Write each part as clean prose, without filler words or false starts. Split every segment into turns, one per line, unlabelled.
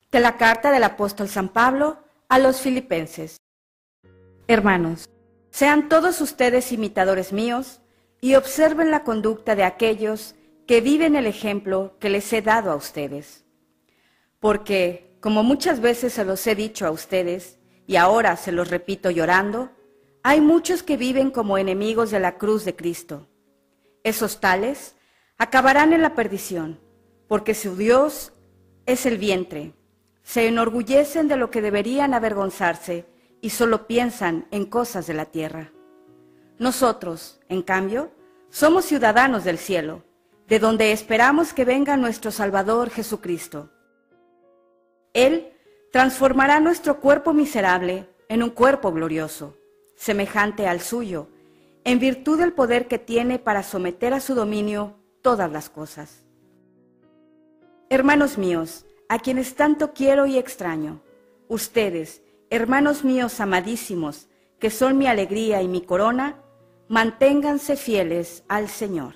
De la carta del apóstol San Pablo a los Filipenses. Hermanos, sean todos ustedes imitadores míos y observen la conducta de aquellos que viven el ejemplo que les he dado a ustedes. Porque, como muchas veces se los he dicho a ustedes, y ahora se los repito llorando, hay muchos que viven como enemigos de la cruz de Cristo. Esos tales acabarán en la perdición, porque su Dios es el vientre. Se enorgullecen de lo que deberían avergonzarse y solo piensan en cosas de la tierra. Nosotros, en cambio, somos ciudadanos del cielo, de donde esperamos que venga nuestro Salvador Jesucristo. Él transformará nuestro cuerpo miserable en un cuerpo glorioso, semejante al suyo, en virtud del poder que tiene para someter a su dominio todas las cosas. Hermanos míos, a quienes tanto quiero y extraño, ustedes, hermanos míos amadísimos, que son mi alegría y mi corona, manténganse fieles al Señor.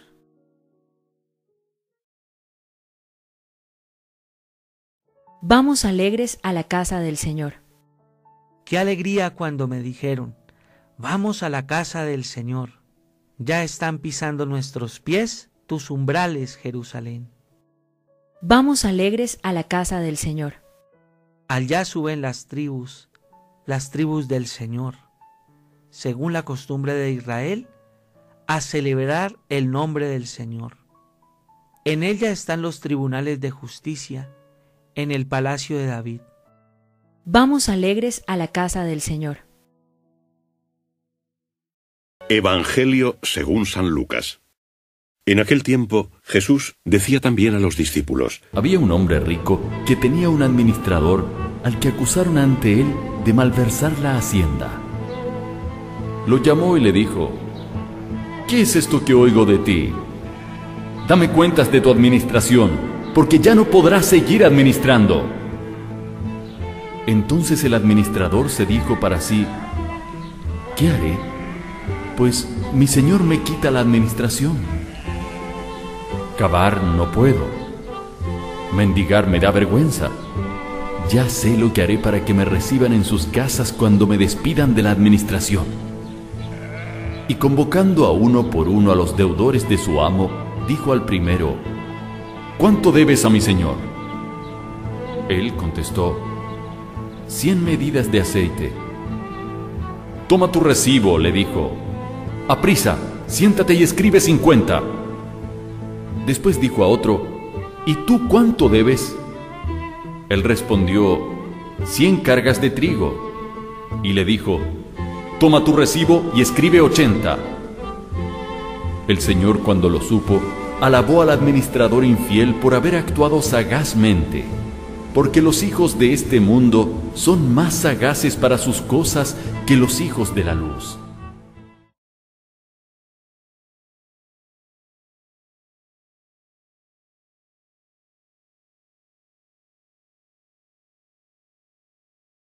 Vamos alegres a la casa del Señor.
Qué alegría cuando me dijeron, vamos a la casa del Señor. Ya están pisando nuestros pies tus umbrales, Jerusalén.
Vamos alegres a la casa del Señor.
Allá suben las tribus del Señor, según la costumbre de Israel, a celebrar el nombre del Señor. En ella están los tribunales de justicia, en el palacio de David.
Vamos alegres a la casa del Señor.
Evangelio según San Lucas. En aquel tiempo, Jesús decía también a los discípulos:
Había un hombre rico que tenía un administrador al que acusaron ante él de malversar la hacienda. Lo llamó y le dijo: ¿Qué es esto que oigo de ti? Dame cuentas de tu administración, porque ya no podrás seguir administrando. Entonces el administrador se dijo para sí: ¿qué haré? Pues mi señor me quita la administración. Cavar no puedo. Mendigar me da vergüenza. Ya sé lo que haré para que me reciban en sus casas cuando me despidan de la administración. Y convocando a uno por uno a los deudores de su amo, dijo al primero: ¿cuánto debes a mi señor? Él contestó: 100 medidas de aceite. Toma tu recibo, le dijo. Aprisa, siéntate y escribe 50. Después dijo a otro: ¿y tú cuánto debes? Él respondió: 100 cargas de trigo. Y le dijo: toma tu recibo y escribe 80. El señor, cuando lo supo, alabó al administrador infiel por haber actuado sagazmente, porque los hijos de este mundo son más sagaces para sus cosas que los hijos de la luz.